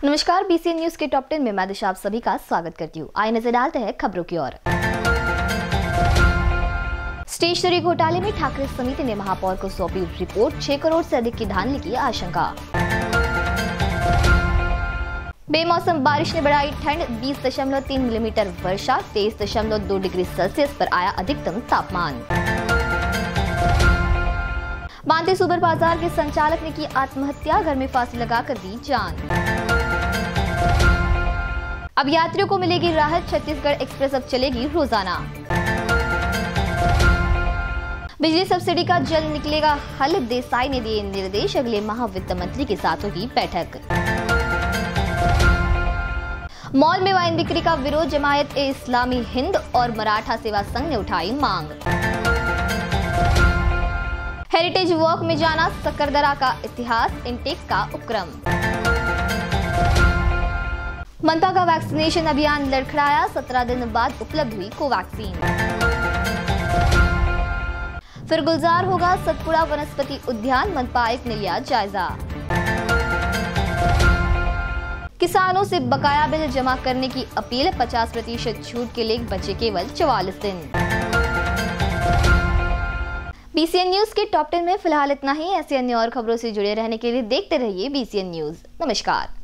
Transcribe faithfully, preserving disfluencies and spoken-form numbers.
नमस्कार, BCN news के top ten में मैं दिशा आप सभी का स्वागत करती हूँ। आइए नजर डालते हैं खबरों की ओर। स्टेशनरी घोटाले में ठाकरे समिति ने महापौर को सौंपी रिपोर्ट। छह करोड़ से अधिक की धांधली की आशंका। बेमौसम बारिश ने बढ़ाई ठंड। बीस दशमलव तीन मिलीमीटर वर्षा। तेईस दशमलव दो डिग्री सेल्सियस पर आया अधिकतम तापमान। बांते सुपर बाजार के संचालक ने की आत्महत्या। घर में फांसी लगाकर दी जान। अब यात्रियों को मिलेगी राहत। छत्तीसगढ़ एक्सप्रेस अब चलेगी रोजाना। बिजली सब्सिडी का जल्द निकलेगा हल। देसाई ने दिए निर्देश। अगले माह वित्त मंत्री के साथ होगी बैठक। मॉल में वाइन बिक्री का विरोध। जमायत ए इस्लामी हिंद और मराठा सेवा संघ ने उठाई मांग। हेरिटेज वॉक में जाना। सकरदरा का इतिहास। इनटेक का उपक्रम। मनपा का वैक्सीनेशन अभियान लड़खड़ाया। सत्रह दिन बाद उपलब्ध हुई कोवैक्सीन। फिर गुलजार होगा सतपुड़ा वनस्पति उद्यान। मनपा आयुक्त ने लिया जायजा। किसानों से बकाया बिल जमा करने की अपील। पचास प्रतिशत छूट के लिए बचे केवल चौवालीस दिन। बीसीएन न्यूज के टॉप टेन में फिलहाल इतना ही। ऐसी अन्य और खबरों से जुड़े रहने के लिए देखते रहिए बीसीएन न्यूज। नमस्कार।